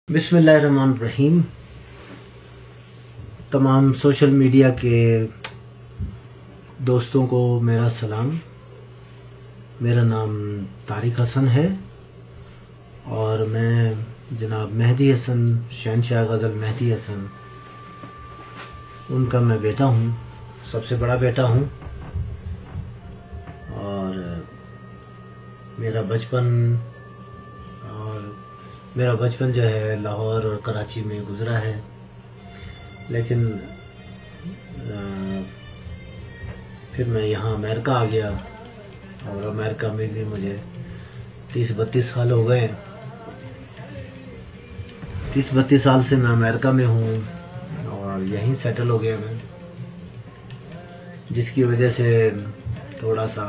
بسم اللہ الرحمن الرحیم. تمام سوشل میڈیا کے دوستوں کو میرا سلام. میرا نام طارق حسن ہے اور میں جناب مہدی حسن شہنشاہ غزل مہدی حسن ان کا میں بیٹا ہوں، سب سے بڑا بیٹا ہوں. اور میرا بچپن جو ہے لاہور اور کراچی میں گزرا ہے، لیکن پھر میں یہاں امریکہ آ گیا اور امریکہ میں بھی مجھے 30-32 سال ہو گئے. 30-32 سال سے میں امریکہ میں ہوں اور یہیں سیٹل ہو گیا میں، جس کی وجہ سے تھوڑا سا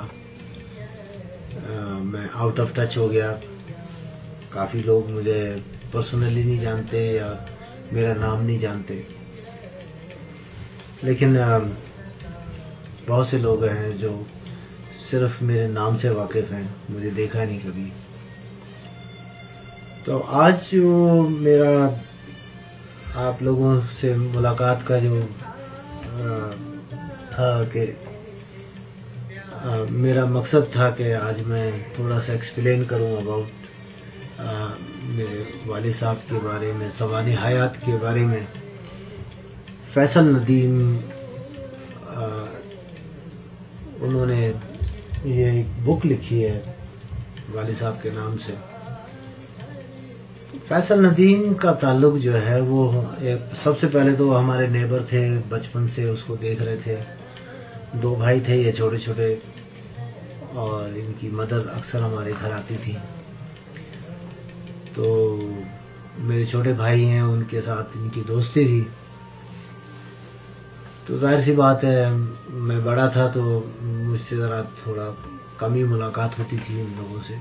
میں آؤٹ آف ٹچ ہو گیا. کافی لوگ مجھے پرسنلی نہیں جانتے یا میرا نام نہیں جانتے، لیکن بہت سے لوگ ہیں جو صرف میرے نام سے واقف ہیں، مجھے دیکھا نہیں کبھی. تو آج جو میرا آپ لوگوں سے ملاقات کا جو تھا کہ میرا مقصد تھا کہ آج میں تھوڑا سا ایکسپلین کروں اباؤٹ میرے والد صاحب کے بارے میں، سوانح حیات کے بارے میں. فیصل ندیم انہوں نے یہ ایک بک لکھی ہے والد صاحب کے نام سے. فیصل ندیم کا تعلق جو ہے وہ سب سے پہلے تو ہمارے نیبر تھے، بچپن سے اس کو دیکھ رہے تھے. 2 بھائی تھے یہ چھوٹے چھوٹے، اور ان کی مدر اکثر ہمارے گھر آتی تھی. تو میرے چھوٹے بھائی ہیں، ان کے ساتھ ان کی دوستی تھی. تو ظاہر سی بات ہے میں بڑا تھا تو مجھ سے ذرا تھوڑا کم ہی ملاقات ہوتی تھی ان لوگوں سے.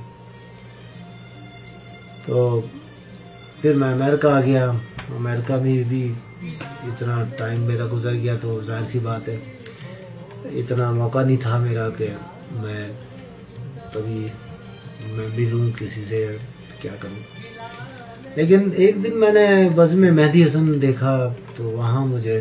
تو پھر میں امریکہ آ گیا. امریکہ میں بھی اتنا ٹائم میرا گزر گیا تو ظاہر سی بات ہے اتنا موقع نہیں تھا میرا کہ میں کبھی میں ملوں کسی سے، کیا کروں. لیکن ایک دن میں نے بزم مہدی حسن دیکھا تو وہاں مجھے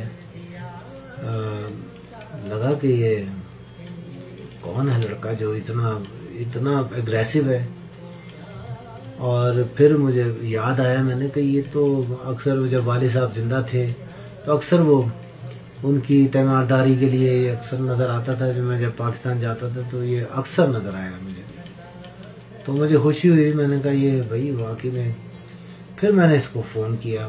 لگا کہ یہ کون ہے لڑکا جو اتنا اگریسو ہے. اور پھر مجھے یاد آیا، میں نے کہ یہ تو اکثر جب والد صاحب زندہ تھے تو اکثر وہ ان کی تیمارداری کے لیے اکثر نظر آتا تھا. جو میں جب پاکستان جاتا تھا تو یہ اکثر نظر آیا مجھے. تو مجھے خوشی ہوئی، میں نے کہا یہ بھائی واقعی میں. پھر میں نے اس کو فون کیا.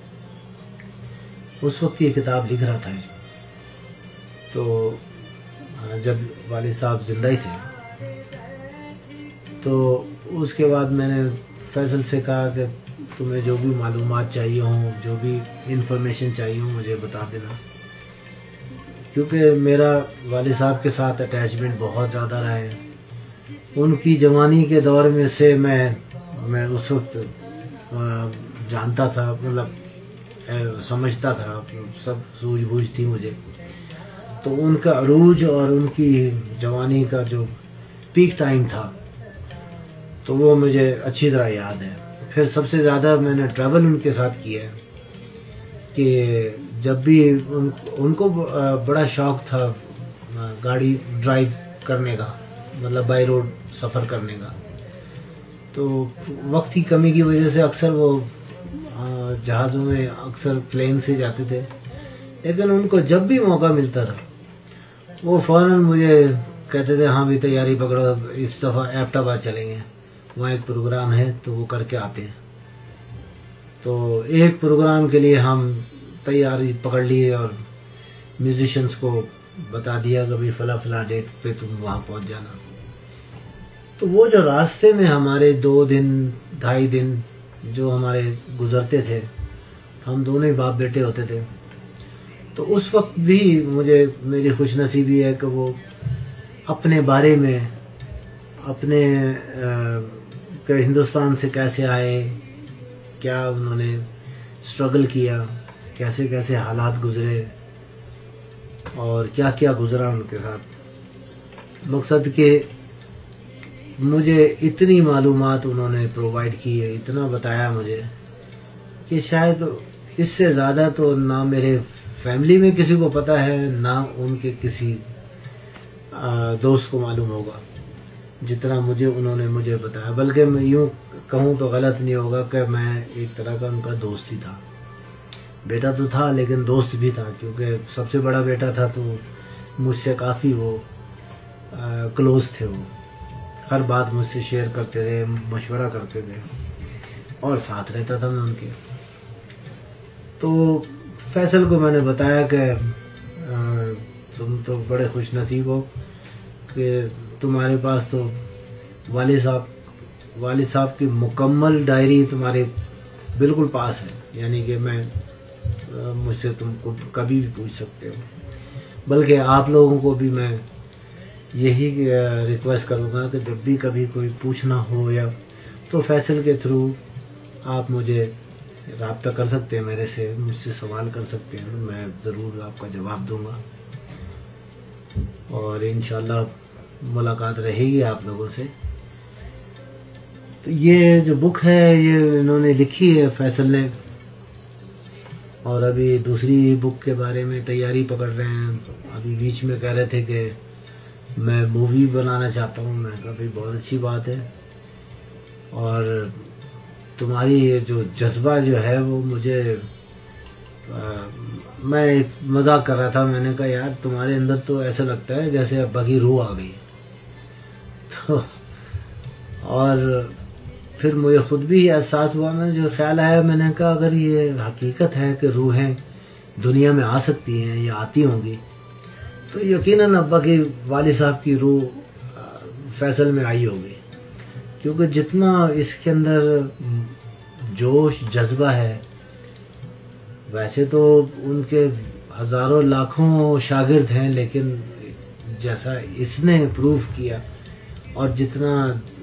اس وقت یہ کتاب لکھ رہا تھا. تو جب والد صاحب زندہ ہی تھے تو اس کے بعد میں نے فیصل سے کہا کہ تمہیں جو بھی معلومات چاہیے ہوں، جو بھی انفارمیشن چاہیے ہوں مجھے بتا دینا، کیونکہ میرا والد صاحب کے ساتھ اٹیچمنٹ بہت زیادہ رہا ہے. ان کی جوانی کے دور میں سے میں اس وقت جانتا تھا، مطلب سمجھتا تھا، سب سوجھ بوجھ تھی مجھے. تو ان کا عروج اور ان کی جوانی کا جو پیک ٹائم تھا تو وہ مجھے اچھی طرح یاد ہے. پھر سب سے زیادہ میں نے ٹریول ان کے ساتھ کیا ہے کہ جب بھی ان کو بڑا شوق تھا گاڑی ڈرائیو کرنے کا، مطلب بائی روڈ سفر کرنے کا. تو وقت کی کمی کی وجہ سے اکثر وہ جہازوں میں، اکثر پلین سے جاتے تھے. لیکن ان کو جب بھی موقع ملتا تھا وہ فوراً مجھے کہتے تھے ہاں بھی تیاری پکڑو، اس دفعہ ایبٹ آباد چلیں گے، وہاں ایک پروگرام ہے تو وہ کر کے آتے ہیں. تو ایک پروگرام کے لیے ہم تیاری پکڑ لیے اور میوزیشنز کو بتا دیا کہ فلاں فلاں ڈیٹ پہ تم وہاں پہنچ جانا. تو وہ جو راستے میں ہمارے 2 دن 2.5 دن جو ہمارے گزرتے تھے، ہم دونوں ہی باپ بیٹے ہوتے تھے. تو اس وقت بھی میری خوش نصیبی ہے کہ وہ اپنے بارے میں، اپنے کہ ہندوستان سے کیسے آئے، کیا انہوں نے اسٹرگل کیا، کیسے کیسے حالات گزرے اور کیا کیا گزرا ان کے ساتھ. مقصد کہ مجھے اتنی معلومات انہوں نے پرووائڈ کی ہے، اتنا بتایا مجھے کہ شاید اس سے زیادہ تو نہ میرے فیملی میں کسی کو پتا ہے، نہ ان کے کسی دوست کو معلوم ہوگا جتنا انہوں نے مجھے بتایا، بلکہ میں یوں کہوں تو غلط نہیں ہوگا کہ میں ایک طرح کا ان کا دوست ہی تھا. بیٹا تو تھا لیکن دوست بھی تھا، کیونکہ سب سے بڑا بیٹا تھا تو مجھ سے کافی وہ کلوز تھے. وہ ہر بات مجھ سے شیئر کرتے تھے، مشورہ کرتے تھے اور ساتھ رہتا تھا میں ان کے. تو فیصل کو میں نے بتایا کہ تم تو بڑے خوش نصیب ہو کہ تمہارے پاس تو والد صاحب کی مکمل ڈائری تمہارے بالکل پاس ہے، یعنی کہ مجھ سے تم کو کبھی بھی پوچھ سکتے ہو. بلکہ آپ لوگوں کو بھی میں یہی ریکویسٹ کروں گا کہ جب بھی کبھی کوئی پوچھنا ہو یا تو فیصل کے تھرو آپ مجھے رابطہ کر سکتے ہیں، مجھ سے سوال کر سکتے ہیں، میں ضرور آپ کا جواب دوں گا. اور انشاءاللہ ملاقات رہے گی آپ لوگوں سے. تو یہ جو بک ہے یہ انہوں نے لکھی ہے فیصل نے، اور ابھی دوسری بک کے بارے میں تیاری پکڑ رہے ہیں. ابھی بیچ میں کہہ رہے تھے کہ میں مووی بنانا چاہتا ہوں. میں کہا بھائی بہت اچھی بات ہے، اور تمہاری یہ جو جذبہ جو ہے وہ مجھے میں ایک مذاق کر رہا تھا. میں نے کہا یار تمہارے اندر تو ایسا لگتا ہے جیسے ابا کی روح آ گئی. تو اور پھر مجھے خود بھی احساس ہوا، میں جو خیال آیا، میں نے کہا اگر یہ حقیقت ہے کہ روحیں دنیا میں آ سکتی ہیں یا آتی ہوں گی تو یقیناً ابا کی والد صاحب کی روح فیصل میں آئی ہوگی، کیونکہ جتنا اس کے اندر جوش جذبہ ہے، ویسے تو ان کے ہزاروں لاکھوں شاگرد ہیں، لیکن جیسا اس نے پروف کیا اور جتنا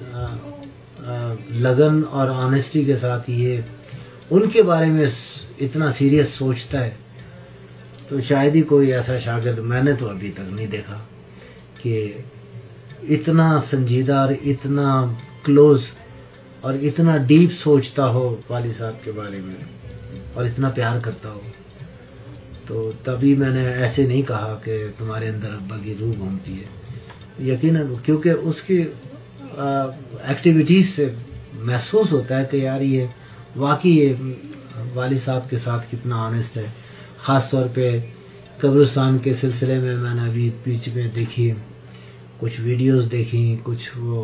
لگن اور آنیسٹی کے ساتھ یہ ان کے بارے میں اتنا سیریس سوچتا ہے، تو شاید ہی کوئی ایسا شاگرد میں نے تو ابھی تک نہیں دیکھا کہ اتنا سنجیدہ اور اتنا کلوز اور اتنا ڈیپ سوچتا ہو والد صاحب کے بارے میں اور اتنا پیار کرتا ہو. تو تبھی میں نے ایسے نہیں کہا کہ تمہارے اندر ابا کی روح گھومتی ہے. یقیناً کیونکہ اس کی ایکٹیویٹیز سے محسوس ہوتا ہے کہ یار یہ واقعی والد صاحب کے ساتھ کتنا آنیسٹ ہے. خاص طور پہ قبرستان کے سلسلے میں نے ابھی بیچ میں دیکھی، کچھ ویڈیوز دیکھی، کچھ وہ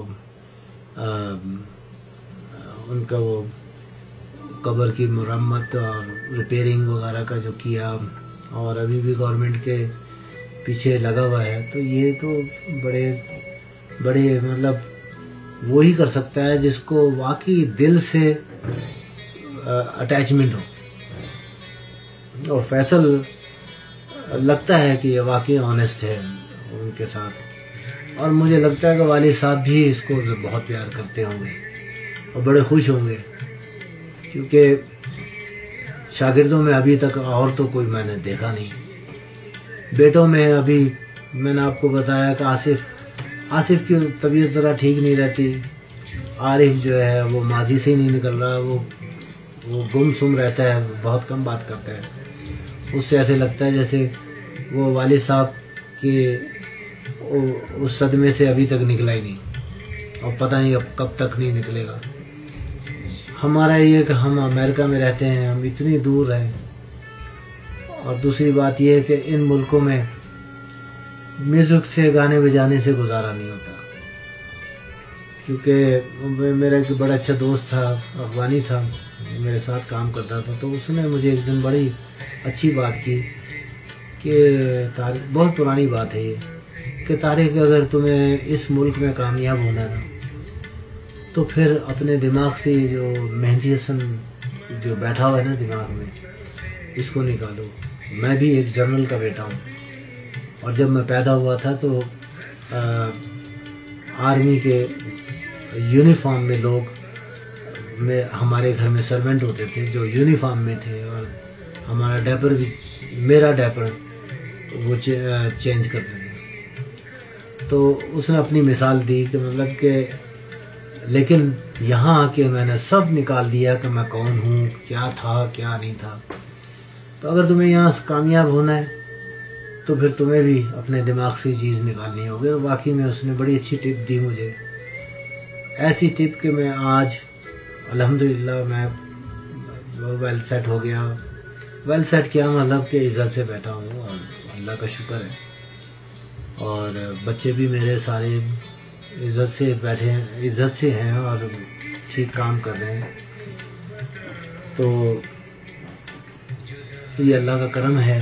ان کا وہ قبر کی مرمت اور ریپیئرنگ وغیرہ کا جو کیا، اور ابھی بھی گورنمنٹ کے پیچھے لگا ہوا ہے. تو یہ تو بڑے مطلب وہی کر سکتا ہے جس کو واقعی دل سے اٹیچمنٹ ہو. اور فیصل لگتا ہے کہ یہ واقعی آنیسٹ ہے ان کے ساتھ، اور مجھے لگتا ہے کہ والد صاحب بھی اس کو بہت پیار کرتے ہوں گے اور بڑے خوش ہوں گے، کیونکہ شاگردوں میں ابھی تک اور تو کوئی میں نے دیکھا نہیں. بیٹوں میں ابھی میں نے آپ کو بتایا کہ آصف کی طبیعت ذرا ٹھیک نہیں رہتی. عارف جو ہے وہ ماضی سے ہی نہیں نکل رہا، وہ گم سم رہتا ہے، بہت کم بات کرتا ہے. اس سے ایسے لگتا ہے جیسے وہ والد صاحب کے اس صدمے سے ابھی تک نکلا ہی نہیں، اور پتہ نہیں اب کب تک نہیں نکلے گا. ہمارا یہ کہ ہم امریکہ میں رہتے ہیں، ہم اتنی دور ہیں، اور دوسری بات یہ ہے کہ ان ملکوں میں میوزک سے، گانے بجانے سے گزارا نہیں ہوتا. کیونکہ میرا ایک بڑا اچھا دوست تھا، افغانی تھا، میرے ساتھ کام کرتا تھا، تو اس نے مجھے ایک دن بڑی اچھی بات کی کہ بہت پرانی بات ہے یہ، کہ طارق اگر تمہیں اس ملک میں کامیاب ہونا ہے نا تو پھر اپنے دماغ سے جو مہندی حسن جو بیٹھا ہوا ہے نا دماغ میں، اس کو نکالو. میں بھی ایک جنرل کا بیٹا ہوں، اور جب میں پیدا ہوا تھا تو آرمی کے یونیفارم میں لوگ ہمارے گھر میں سرونٹ ہوتے تھے جو یونیفارم میں تھے، اور ہمارا ڈائپر بھی، میرا ڈائپر وہ چینج کرتے تھے. تو اس نے اپنی مثال دی کہ مطلب کہ لیکن یہاں آ کے میں نے سب نکال دیا کہ میں کون ہوں، کیا تھا کیا نہیں تھا. تو اگر تمہیں یہاں کامیاب ہونا ہے تو پھر تمہیں بھی اپنے دماغ سے چیز نکالنی ہوگی. اور واقعی میں اس نے بڑی اچھی ٹپ دی مجھے، ایسی ٹپ کہ میں آج الحمدللہ میں ویل سیٹ ہو گیا. ویل سیٹ کیا مطلب کہ عزت سے بیٹھا ہوں اور اللہ کا شکر ہے. اور بچے بھی میرے سارے عزت سے بیٹھے ہیں، عزت سے ہیں اور ٹھیک کام کر رہے ہیں. تو یہ اللہ کا کرم ہے.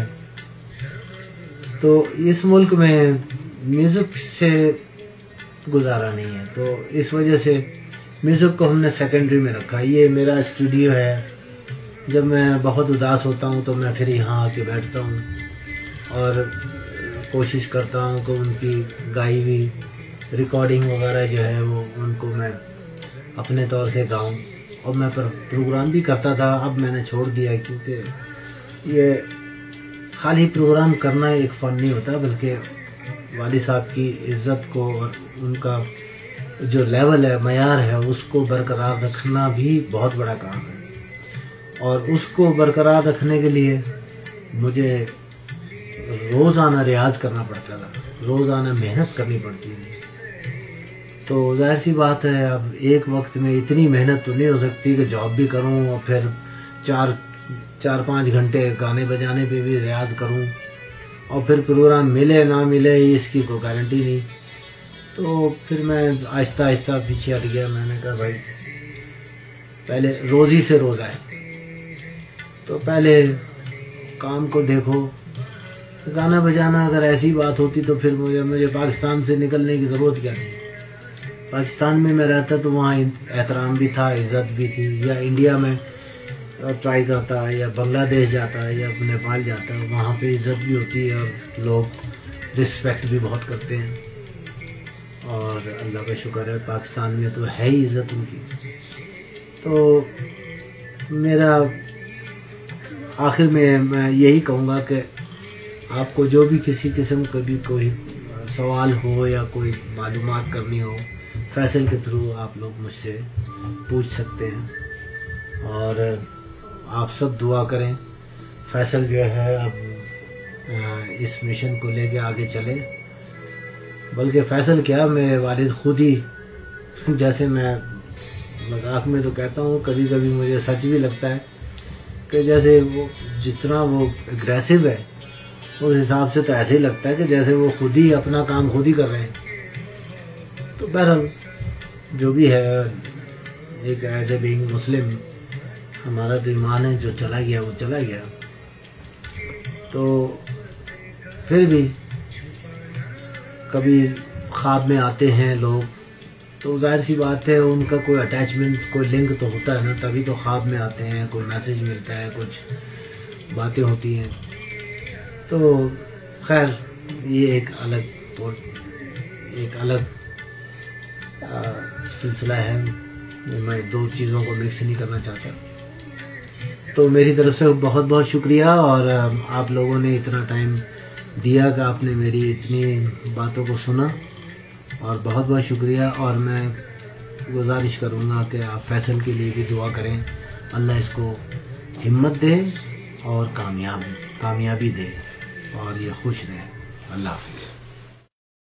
تو اس ملک میں میوزک سے گزارا نہیں ہے، تو اس وجہ سے میوزک کو ہم نے سیکنڈری میں رکھا. یہ میرا اسٹوڈیو ہے. جب میں بہت اداس ہوتا ہوں تو میں پھر یہاں آ کے بیٹھتا ہوں اور کوشش کرتا ہوں کہ ان کی گائی ہوئی ریکارڈنگ وغیرہ جو ہے وہ ان کو میں اپنے طور سے گاؤں. اور میں پروگرام بھی کرتا تھا، اب میں نے چھوڑ دیا کیونکہ یہ خالی پروگرام کرنا ایک فن نہیں ہوتا، بلکہ والد صاحب کی عزت کو اور ان کا جو لیول ہے، معیار ہے، اس کو برقرار رکھنا بھی بہت بڑا کام ہے. اور اس کو برقرار رکھنے کے لیے مجھے روزانہ ریاض کرنا پڑتا تھا، روزانہ محنت کرنی پڑتی تھی. تو ظاہر سی بات ہے اب ایک وقت میں اتنی محنت تو نہیں ہو سکتی کہ جاب بھی کروں اور پھر 4-5 گھنٹے گانے بجانے پہ بھی ریاض کروں اور پھر پروگرام ملے نہ ملے اس کی کوئی گارنٹی نہیں. تو پھر میں آہستہ آہستہ پیچھے ہٹ گیا. میں نے کہا بھائی پہلے روزی سے روزہ ہے، تو پہلے کام کو دیکھو. گانا بجانا اگر ایسی بات ہوتی تو پھر مجھے پاکستان سے نکلنے کی ضرورت کیا تھی. پاکستان میں میں رہتا تو وہاں احترام بھی تھا، عزت بھی تھی. یا انڈیا میں ٹرائی کرتا یا بنگلہ دیش جاتا یا نیپال جاتا، وہاں پہ عزت بھی ہوتی ہے اور لوگ رسپیکٹ بھی بہت کرتے ہیں. اور اللہ کا شکر ہے پاکستان میں تو ہے ہی عزت ان کی. تو میرا آخر میں یہی کہوں گا کہ آپ کو جو بھی کسی قسم کا بھی کوئی سوال ہو یا کوئی معلومات کرنی ہو، فیصل کے تھرو آپ لوگ مجھ سے پوچھ سکتے ہیں. اور آپ سب دعا کریں فیصل جو ہے اب اس مشن کو لے کے آگے چلے. بلکہ فیصل کیا، میرے والد خود ہی، جیسے میں مذاق میں تو کہتا ہوں، کبھی کبھی مجھے سچ بھی لگتا ہے کہ جیسے وہ جتنا وہ اگریسو ہے اس حساب سے تو ایسے ہی لگتا ہے کہ جیسے وہ خود ہی اپنا کام خود ہی کر رہے ہیں. تو بہرحال جو بھی ہے، ایک ایز اے بینگ مسلم ہمارا تو ایمان ہے، جو چلا گیا وہ چلا گیا. تو پھر بھی کبھی خواب میں آتے ہیں لوگ، تو ظاہر سی بات ہے ان کا کوئی اٹیچمنٹ، کوئی لنک تو ہوتا ہے نا، تبھی تو خواب میں آتے ہیں، کوئی میسج ملتا ہے، کچھ باتیں ہوتی ہیں. تو خیر یہ ایک الگ سلسلہ ہے. میں دو چیزوں کو مکس نہیں کرنا چاہتا. تو میری طرف سے بہت بہت شکریہ. اور آپ لوگوں نے اتنا ٹائم دیا کہ آپ نے میری اتنی باتوں کو سنا، اور بہت بہت شکریہ. اور میں گزارش کروں گا کہ آپ فیصل کے لیے بھی دعا کریں، اللہ اس کو ہمت دے اور کامیابی دے اور یہ خوش رہے. اللہ حافظ.